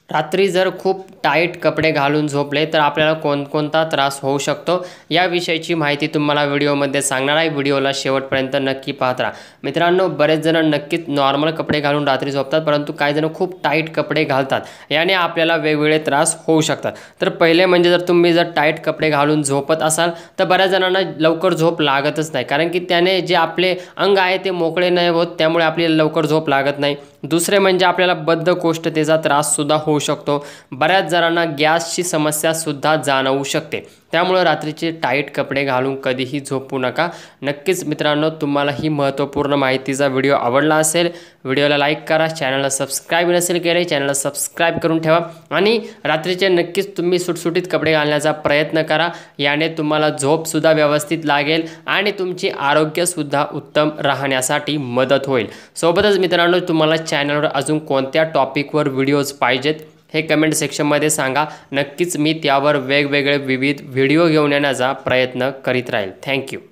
रात्री जर खूप टाईट कपडे घालून झोपले तर आपल्याला कोणकोणता त्रास होऊ शकतो याविषयीची माहिती तुम्हाला व्हिडिओमध्ये सांगणार आहे। व्हिडिओला शेवटपर्यंत नक्की पाहत राहा। मित्रांनो, बरेच जण नक्कीच नॉर्मल कपडे घालून रात्री झोपतात, परंतु काही जण खूप टाईट कपडे घालतात, याने आपल्याला वेगवेगळे त्रास होऊ शकतात। तर पहिले म्हणजे जर तुम्ही टाईट कपडे घालून झोपत असाल तर बऱ्याच जणांना लवकर झोप लागतच नाही, कारण की त्याने जे आपले अंग आहे ते मोकळे नाही होत, त्यामुळे आपल्याला लवकर झोप लागत नाही। दुसरे म्हणजे आपल्याला बद्धकोष्ठतेचा त्रास सुद्धा होऊ शकतो। बऱ्याच जणांना गॅसची समस्या सुद्धा जाणवू शकते, त्यामुळे रात्रीचे टाईट कपडे घालून कधीही झोपू नका। नक्कीच मित्रांनो, तुम्हाला ही महत्त्वपूर्ण माहितीचा व्हिडिओ आवडला असेल, व्हिडिओला लाईक करा, चॅनलला सबस्क्राईब नसेल केले चॅनलला सबस्क्राईब करून ठेवा आणि रात्रीचे नक्कीच तुम्ही सुटसुटीत कपडे घालण्याचा प्रयत्न करा। याने तुम्हाला झोपसुद्धा व्यवस्थित लागेल आणि तुमचे आरोग्यसुद्धा उत्तम राहण्यासाठी मदत होईल। सोबतच मित्रांनो, तुम्हाला चॅनलवर अजून कोणत्या टॉपिकवर व्हिडिओज पाहिजेत हे कमेंट सेक्शनमध्ये सांगा। नक्कीच मी त्यावर वेगवेगळे विविध व्हिडिओ घेऊन येण्याचा प्रयत्न करीत राहील। थँक्यू।